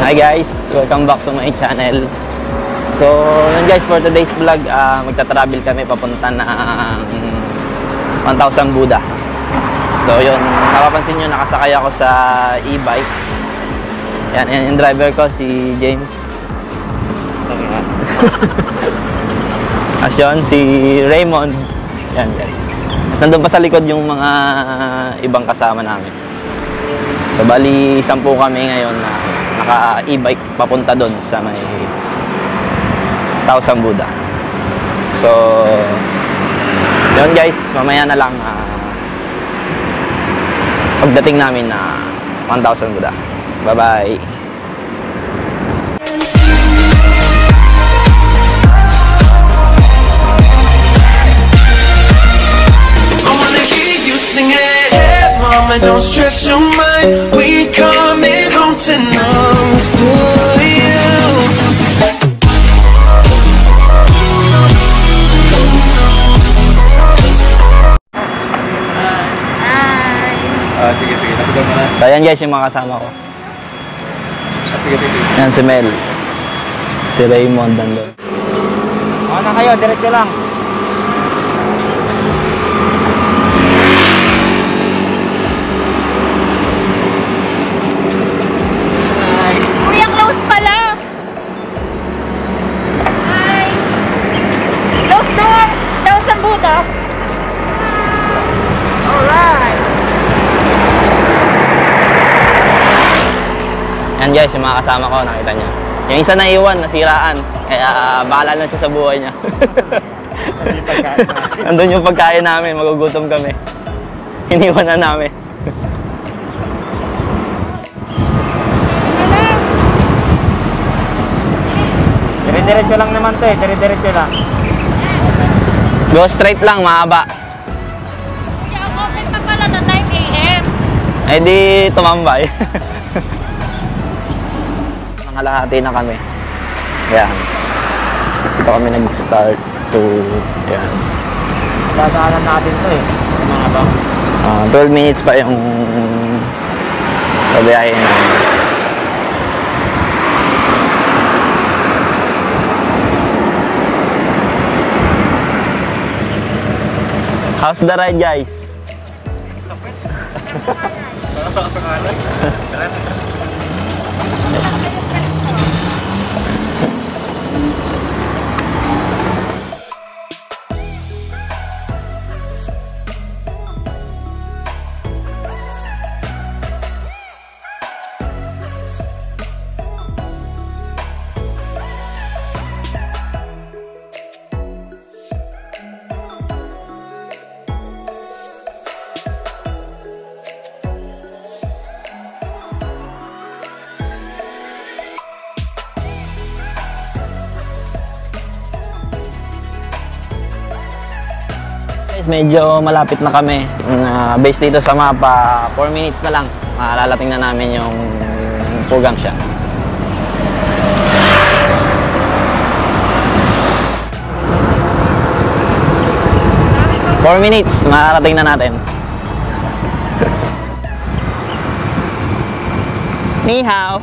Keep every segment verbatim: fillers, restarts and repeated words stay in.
Hi guys, welcome back to my channel. So yun guys, for today's vlog, uh, magta-travel kami papunta ng one thousand Buddha. So yun, napapansin nyo, nakasakay ako sa e-bike. Yan, yan yung driver ko, si James. As yun, si Raymond. Yan guys. Mas nandun pa sa likod yung mga ibang kasama namin. So bali, sampu kami ngayon na naka-e-bike papunta doon sa may Thousand Buddha. So yun guys, mamaya na lang uh, pagdating namin na one thousand Buddha. Bye bye. Mama, don't stress your mind. We coming home tonight for you. Hi. Ah, sige, sige. Nasugal mo na. So ayan guys, yung mga kasama ko. Ah, sige, sige, sige. Yan si Mel. Si Raymond nandun. Okay na kayo, diretso lang. Kuya, close pala. Hi. Close door. Thousand Buddha. Alright. Yan guys, yung mga kasama ko, nakita niyo. Yung isa na iwan, nasiraan. Kaya uh, bahala lang siya sa buhay niya. Andun yung pagkain namin, magugutom kami. Iniwan na namin. Dire-diretso lang naman to eh. Dire-diretso lang. Go straight lang, mahaba. Kuya, ang open pa pala na nine A M Eh di tumambay. Nangalahati na kami. Yan. Dito kami nag-start to... Yan. Dadaanan natin to eh. Mga bang. Uh, twelve minutes pa yung pabiyahin namin. How's the ride, guys? Medyo malapit na kami. Uh, based dito sa mapa, four minutes na lang. Malalating na namin yung Pugang siya. four minutes, malalating na natin. Ni hao.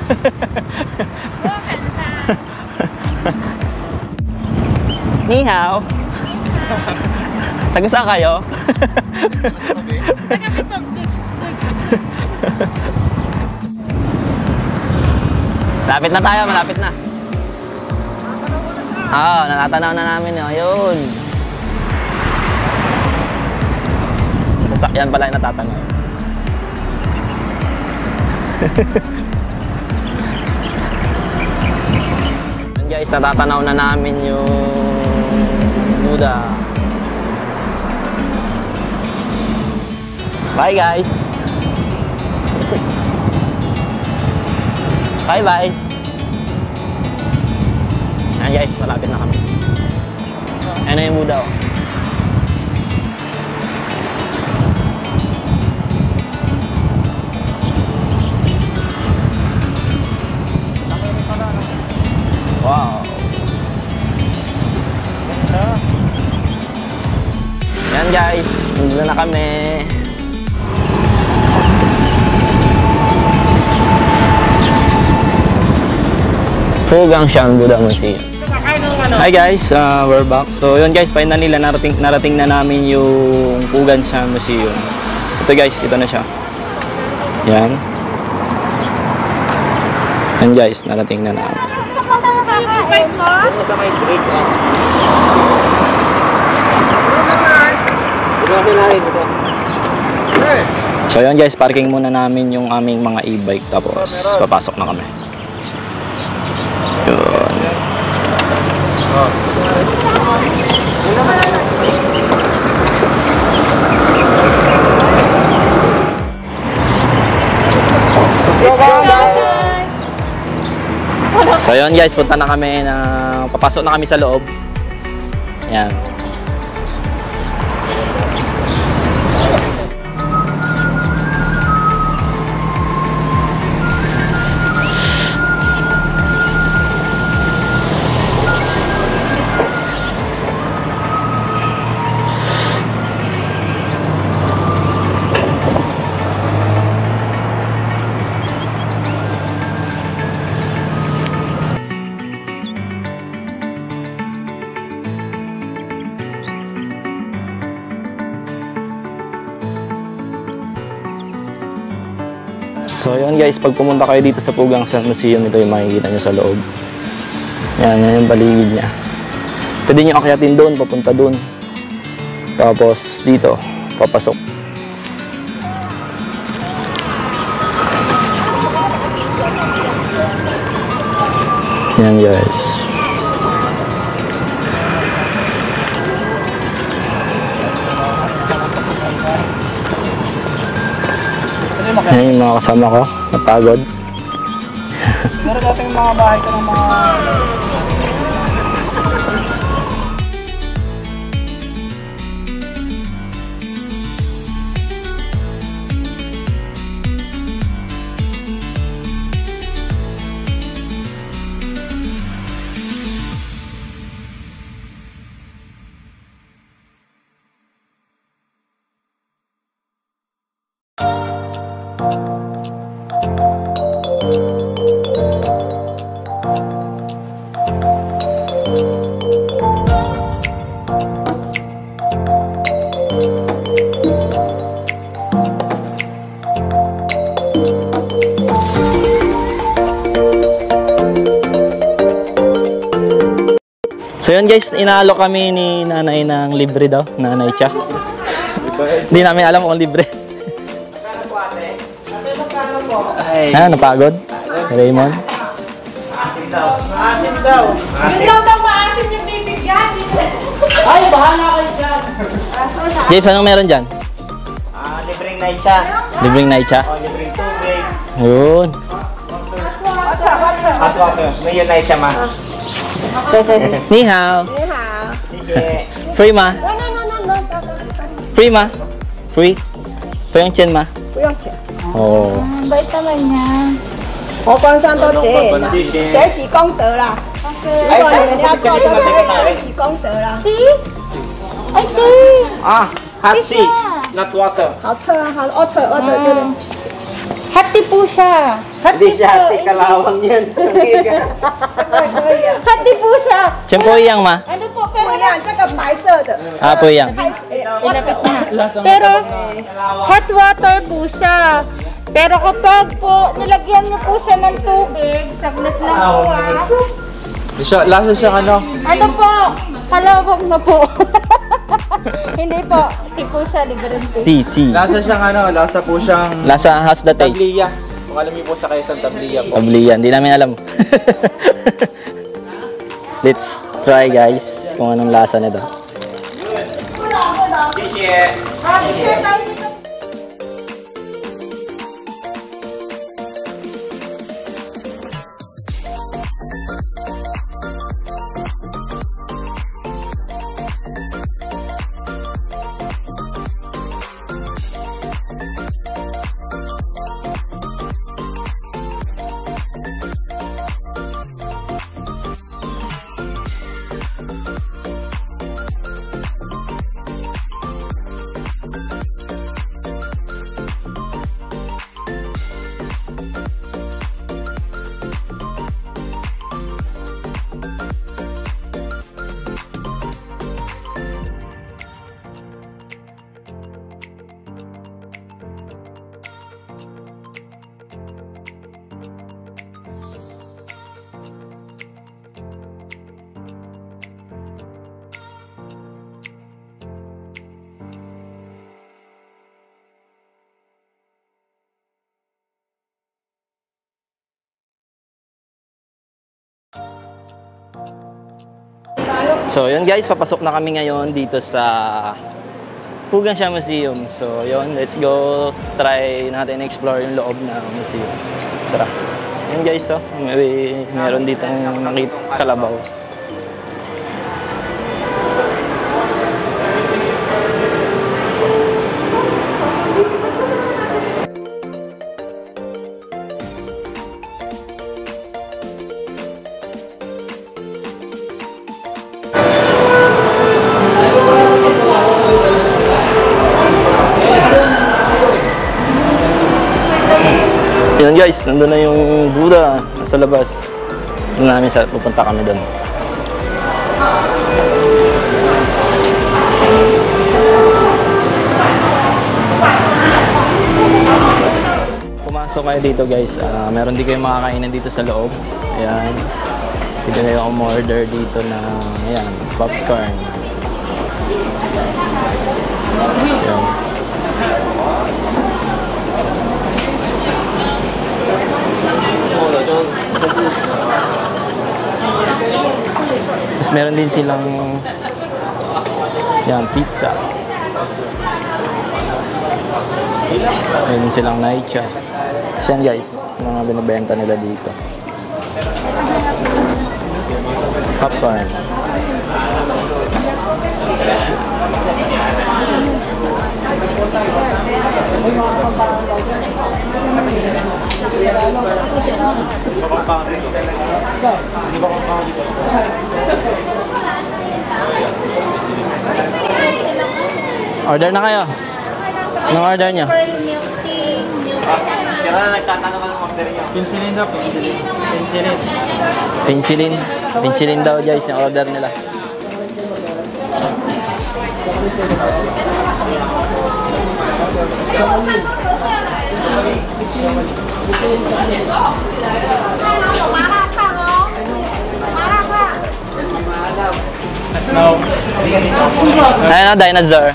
Ni hao. Taga saan kayo? Taga Bitog. Malapit na tayo, malapit na. Oo, oh, natatanaw na namin yun. Ayun. Sasakyan pala yung natatanaw. Yan guys, natatanaw na namin yung Buddha. Bye guys. Bye bye. Ayan guys, malapit na kami. Ayan na yung Buddha oh. Wow. Ayan guys, nandito na kami. Pugangshan Buddha Museum. Hi guys, uh, we're back. So yun guys, finally na narating, narating na namin yung Pugangshan Museum. Ito guys, ito na siya. Yan. Yan guys, narating na namin. So yun guys, parking muna namin yung aming mga e-bike tapos papasok na kami. Yun. So yun guys, punta na kami na papasok na kami sa loob. Yan. So yun guys, pag pumunta kayo dito sa Pugangshan Museum, ito yung makikita nyo sa loob. Yan, yan yung paligid niya. Pwede nyo akyatin doon, papunta doon. Tapos dito, papasok. Yan guys. Ayan yung mga kasama ko, napagod. Meron dating mga bahay ka ng mga... So yun guys, inaalo kami ni nanay ng libre daw, nanay Cha. Hindi namin alam kung libre. Ha, napagod? Raymond? Asim daw. Asim daw. Yung daw daw maasim yung bibigyan. Ay, bahala kayo dyan. James, anong meron dyan? Ah, libreng naitsa. Libreng naicha? O, libreng tubig. Yun. Hot water. May yun naitsa ma. Ni hao. Sige. Free ma? Free ma? Free? Free yung chen ma? 不用钱， Oo. Ang bait naman niya. 佛光山都结缘了，学习功德啦。如果你们要做，都可以学习功德啦。 Ay, see! Ah, hot tea. Not water. 好吃啊，好，order order 就是 Hati po siya. Hindi siya hati, kalawang yan. 这个可以啊， Hati po siya. Chen po iyang ma? Ano po, 不 pero 一样，这个白色的 Ah, po iyang. 开水 Ilapit order na. Pero hot water po siya. Pero kapag po nilagyan niyo po siya ng tubig, saglit lang po ah. Siya, lasa siyang ano? Ano po? Kalawag na po. Hindi po. Hindi po siya libreng tea. Tea, tea. Lasa siyang ano? Lasa po siyang... Lasa, how's the taste? Tabliya. Kung alam niyo po sa Quezon, tabliya po. Tabliya, hindi namin alam. Let's try guys kung anong lasa nito. Sige. Ah, i-share tayo dito. So yun guys, papasok na kami ngayon dito sa Pugansya Museum. So yun, let's go try natin explore yung loob ng museum. Tara. Yun guys, oh, may meron dito nakita kalabaw. Yun guys, nandun na yung Buddha nasa labas. Doon namin sa pupunta kami doon. Pumasok kayo dito guys, uh, meron din kayong makakainan dito sa loob. Ayan. Pwede kayo umorder dito na ayan, popcorn. Ayan. Tapos meron din silang yan, pizza. Meron din silang naicha. Tapos yan guys, mga binibenta nila dito. Popcorn. Order na kayo. Anong order nyo? Kaya na nagtatanong ka ng order niya. Pinchilin daw, pinchilin. Pinchilin. Pinchilin. Pinchilin daw guys yung order nila. Ayan na, dinosaur.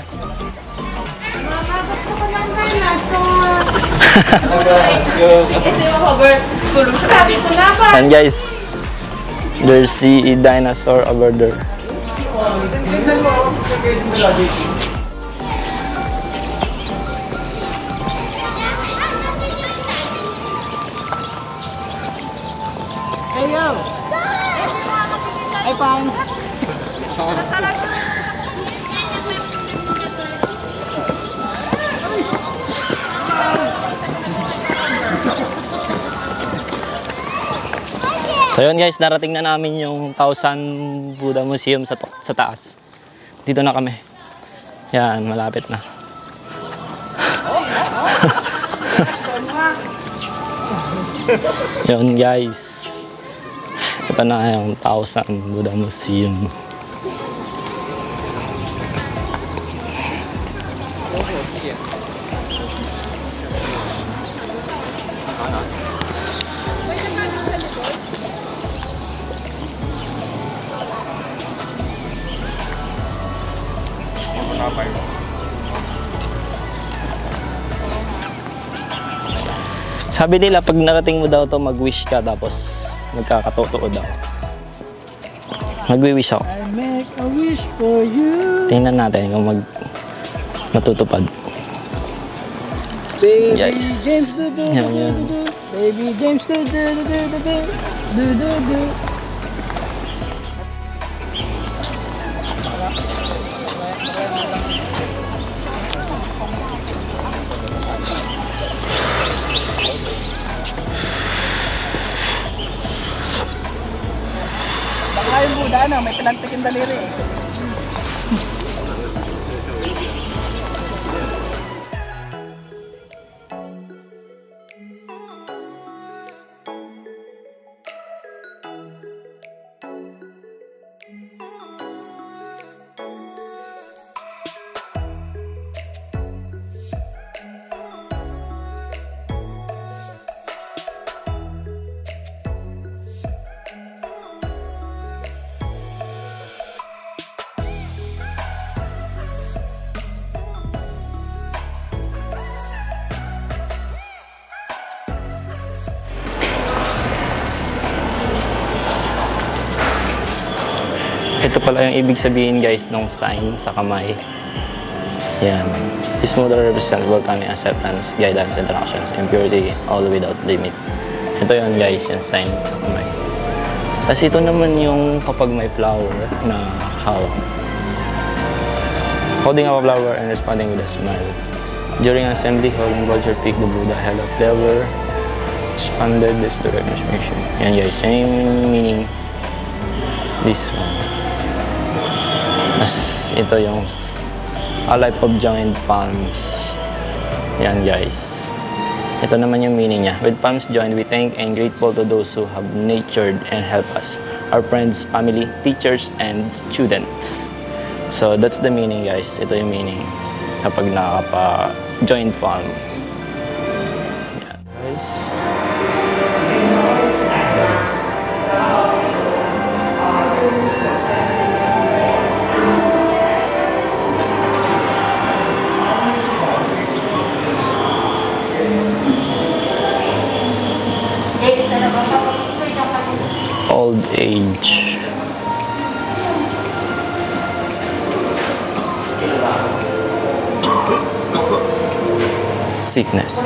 And guys, there's a dinosaur over there. Ayo. Ay, pounds. So yun guys, narating na namin yung Thousand Buddha Museum sa, sa taas. Dito na kami. Yan, malapit na. Yun guys. Ito na yung Thousand Buddha Museum. Sabi nila pag narating mo daw to, mag-wish ka tapos magkakatotoo daw. Mag-wish ako. I make a wish for you. Tingnan natin kung mag matutupad. Baby Yes. James do do Yan, do yan. do do. Baby James do do do do do do do do do. Baka yung Buddha na, may pinagtikin daliri. Ito pala yung ibig sabihin guys ng sign sa kamay. Yan. This model represents volcanic acceptance, guidance, interactions, and purity, all without limit. Ito yun guys, yung sign sa kamay. Kasi ito naman yung kapag may flower na hawak. Holding up a flower and responding with a smile. During assembly, holding vulture pick the Buddha held a flower, expanded this direct transmission. Yan guys, yan yung meaning. This one. As ito yung a life of joined palms. Yan guys. Ito naman yung meaning niya. With palms joined, we thank and grateful to those who have nurtured and helped us. Our friends, family, teachers, and students. So that's the meaning guys. Ito yung meaning kapag nakapa-joined palm. Yan guys. Old age. Sickness.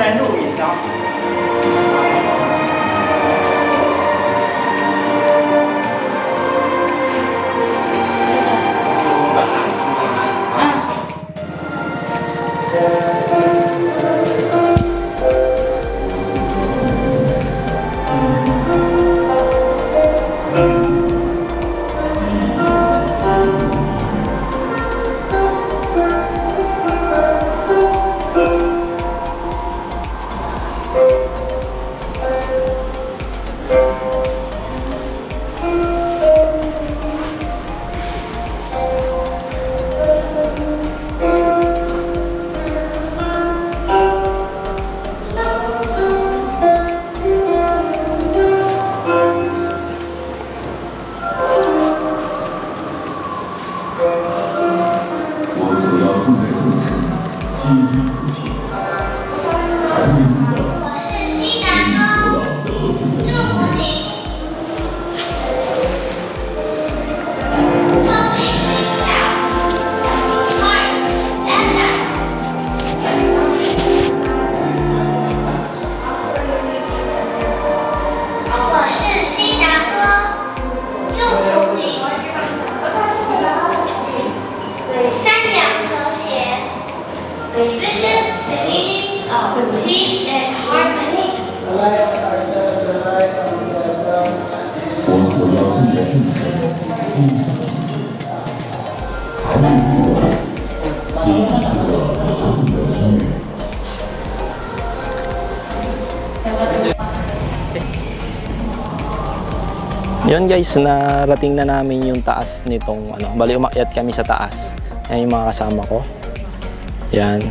Yun guys, narating na namin yung taas nitong ano, bali umakyat kami sa taas. Yan yung mga kasama ko. Yan.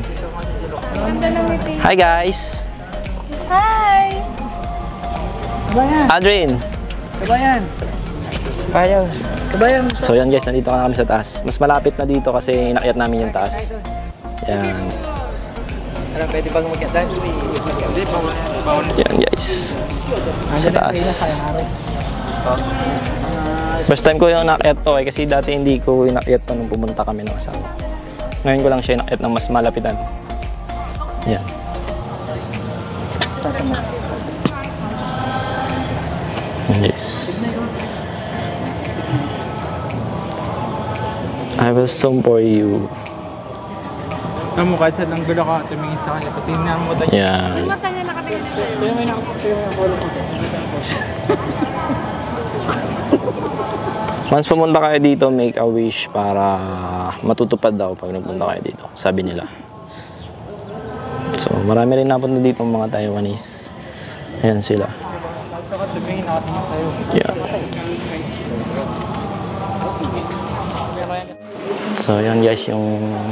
Hi guys! Hi! Kabayan! Adrian! Kabayan! Kabayan! Kabayan! So yan guys, nandito na kami sa taas. Mas malapit na dito kasi inakyat namin yung taas. Yan. Ano, pwede bang mag-get tayo? Yan guys. Sa taas. First time ko yung inakyat to eh, kasi dati hindi ko inakyat to nung pumunta kami ng kasama. Ngayon ko lang siya inakyat ng mas malapitan. Yan. Yes. I will song for you. Alam mo, kahit sa lang gulo ka, tumingin sa kanya, pati na mo tayo. Yan. Once pumunta kayo dito, make a wish para matutupad daw pag nagpunta kayo dito, sabi nila. So, marami rin napunta dito mga Taiwanese. Ayan sila. Yeah. So, yan guys yung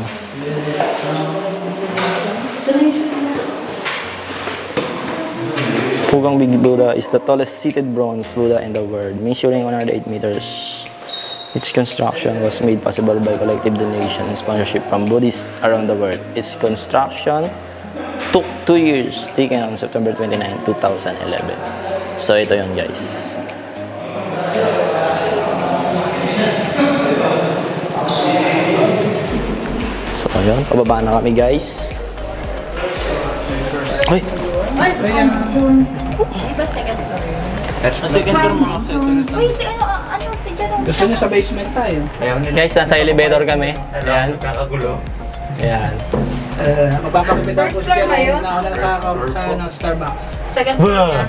Pugang Big Buddha is the tallest seated bronze Buddha in the world, measuring one hundred eight meters. Its construction was made possible by collective donation and sponsorship from Buddhists around the world. Its construction took two years, taken on September twenty-ninth, two thousand eleven. So ito yun guys. So, ayun. Pababa na kami, guys. Uy! Diba second floor? Sa second floor mga accessories Uy, si ano, ano, si Janong. Gusto niya sa basement tayo. Guys, nasa elevator kami. Ayan. Kakagulo. Ayan. Uh, magpapakipit ako po siya na ako na nakaka ng Starbucks. Second floor yan.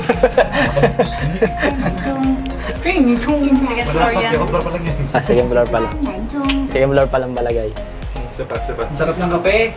Second floor yan. Ah, second floor pala. Second floor pa lang pala, guys. Sapat, sapat. Sarap ng kape.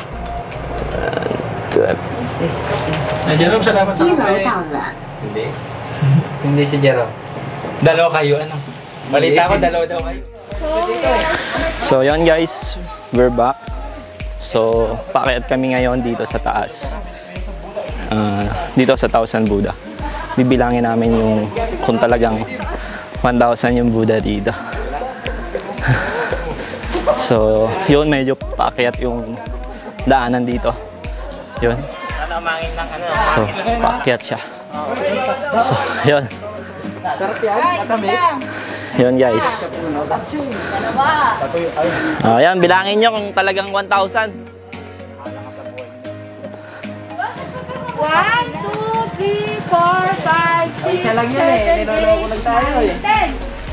Twelve. Na Jerome, salamat sa kape. Hindi. Hindi si Jerome. Dalawa kayo, ano? Balita ko, dalawa daw kayo. So, yun guys. We're back. So, paakyat kami ngayon dito sa taas. Uh, dito sa Thousand Buddha. Bibilangin namin yung kung talagang one thousand yung Buddha dito. So, yun medyo paakyat yung daanan dito. Yun. So, paakyat siya. So, yun. Yun guys. Oh, yan, bilangin nyo kung talagang one thousand. one, two, three, four, five, six, seven, eight, nine, ten.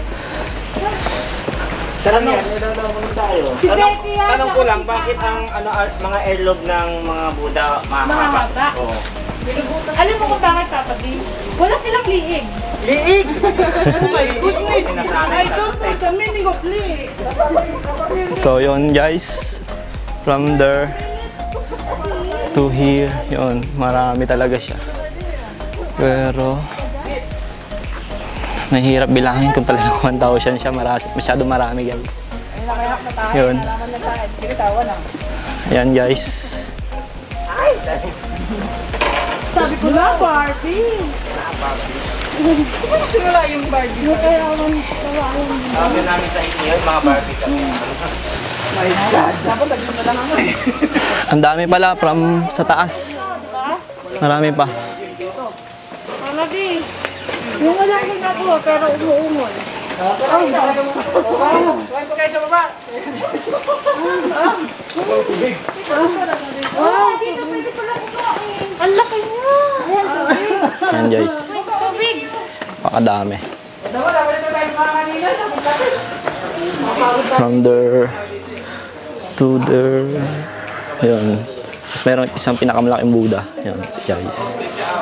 Tanong, tanong, tanong ko lang, bakit ang ano art, mga airlobe ng mga Buddha mahaba? Mahaba? Oo. Alam mo kung bakit, Papa B? Wala silang liig. Liig! Oh my goodness! I don't know the meaning of liig. So yun guys, from there to here, yun, marami talaga siya. Pero mahirap bilangin kung talagang one thousand siya, marami, masyado marami guys. Yun. Ayan guys. Sabi ko na, Barbie. Simula yung Barbie. Kaya ako Sabi namin sa inyo, mga Barbie kami. Ang dami pala from sa taas. Marami pa. Barbie. Yung wala rin ako, pero umuungol. Ay, Kwento kayo sa baba. wow, dito pwede pala kumain. Ang laki niya. Ayan guys. Tubig. Pakadami. From there to there. Yun. Tapos meron isang pinakamalaking Buddha. Yan, guys.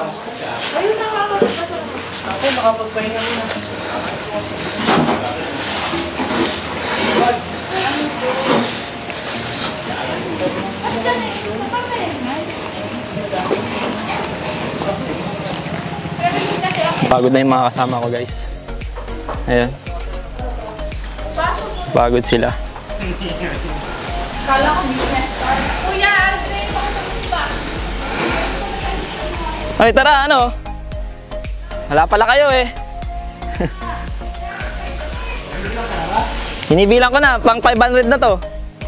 Pagod na yung mga kasama ko guys. Ayan. Pagod sila. Kala ko business card. Kuya, ano yung pakasama pa? Ay, tara, ano? Wala pala kayo eh. Hinibilang ko na, pang five hundred na to.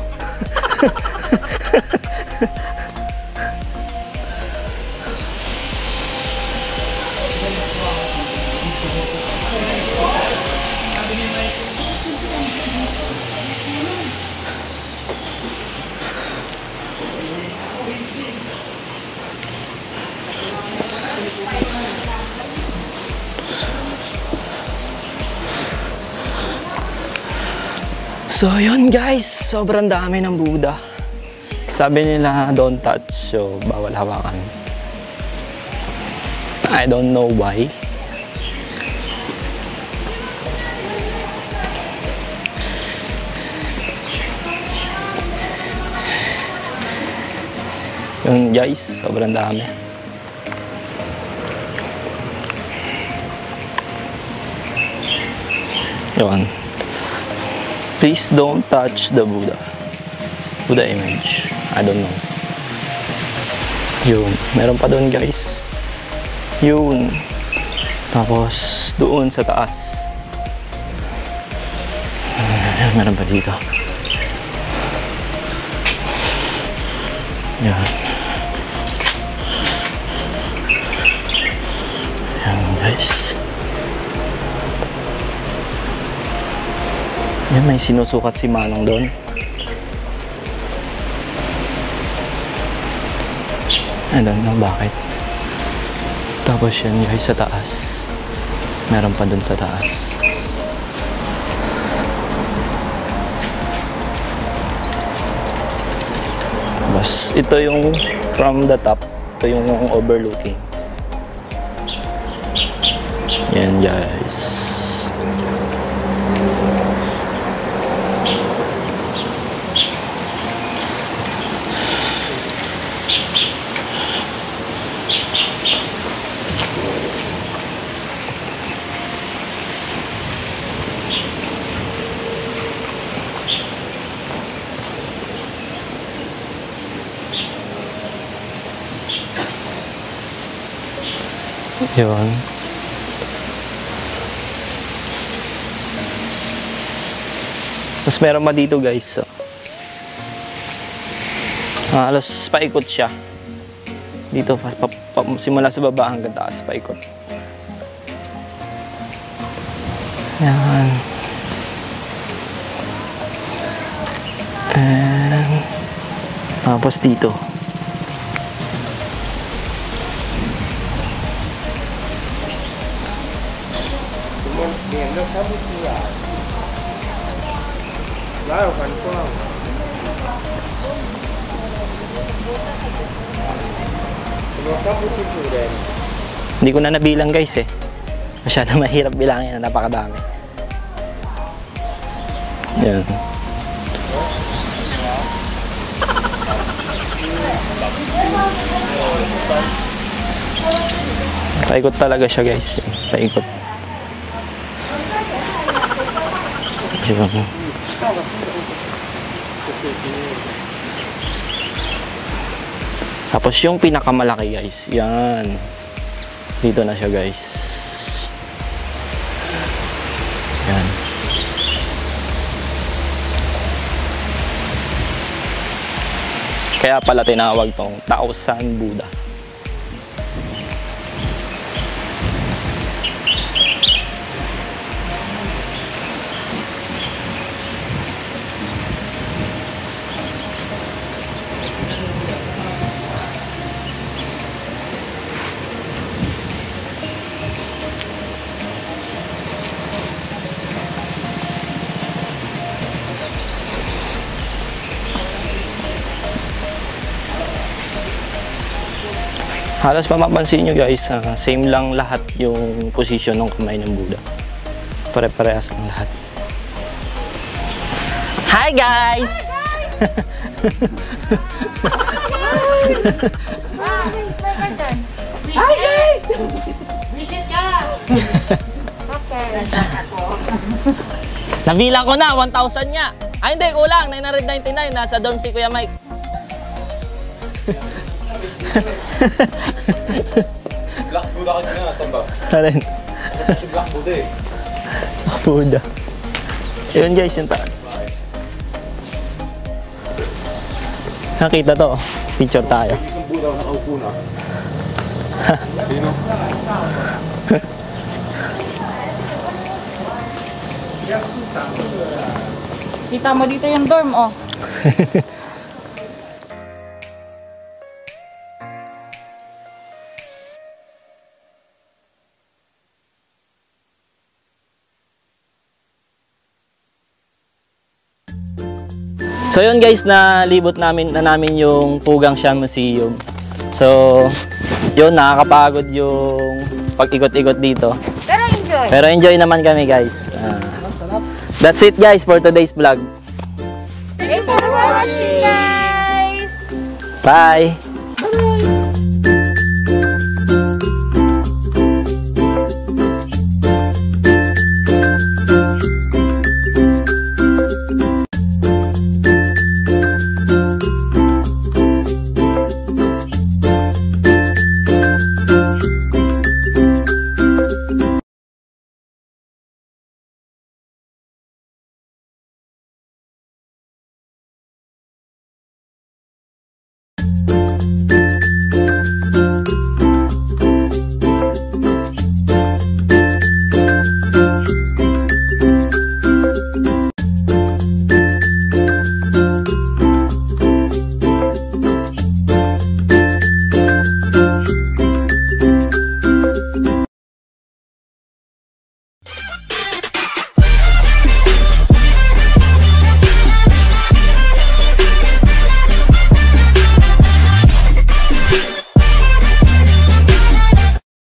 So yun guys, sobrang dami ng Buddha. Sabi nila don't touch, so bawal hawakan. I don't know why. Yun guys, sobrang dami. Yun. Please don't touch the Buddha. Buddha image. I don't know. Yun. Meron pa doon guys. Yun. Tapos doon sa taas. Uh, meron pa dito. Yan. Yan guys. Yan, may sinusukat si Manong doon. I don't know bakit. Tapos yan guys sa taas. Meron pa dun sa taas. Tapos ito yung from the top. Ito yung overlooking. Yan guys. Yun. Tapos meron pa dito guys. So. Ah, halos paikot siya. Dito, pa, pa, pa, simula sa baba hanggang taas, paikot. Yan. And, tapos dito. Hindi ko na nabilang guys eh. Masyado mahirap bilangin na napakadami. Yan. Paikot talaga siya guys. Paikot. Yan. Tapos yung pinakamalaki guys, yan. Dito na siya guys. Yan. Kaya pala tinawag tong Taosan Buddha. Halos mapapansin nyo guys, uh, same lang lahat yung position ng kamay ng Buddha. Pare-parehas ang lahat. Hi guys! Hi guys! Visit ka! Okay. Nabilang ko na, one thousand nga. Ay hindi, kulang, nine ninety-nine. Nasa dorm si Kuya Mike. Black Buddha ka na, saan ba? Alin? Black Buddha eh. Buddha. Yun guys, yung taas. Nakita to. Picture tayo. Yung Buddha nakaupo na. Sino? Kita mo dito yung dorm, oh. So yun guys, nalibot namin na namin yung Pugang Siam Museum. So yun, nakakapagod yung pag-ikot-ikot dito. Pero enjoy. Pero enjoy naman kami guys. Uh, that's it guys for today's vlog. Thanks for watching guys. Bye! Bye!